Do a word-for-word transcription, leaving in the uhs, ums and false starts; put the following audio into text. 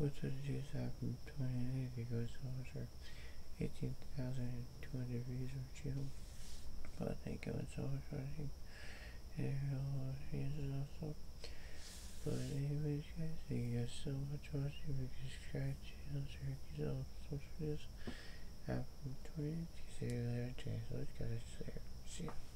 What does this happen? twenty-eight because those are eighteen thousand two hundred views or channel. But thank you so much for watching. And also, but anyways guys, thank you guys so much for watching. Make sure to subscribe to the channel, share it out, social videos. Have a twenty-eight. See you later. So guys, see you.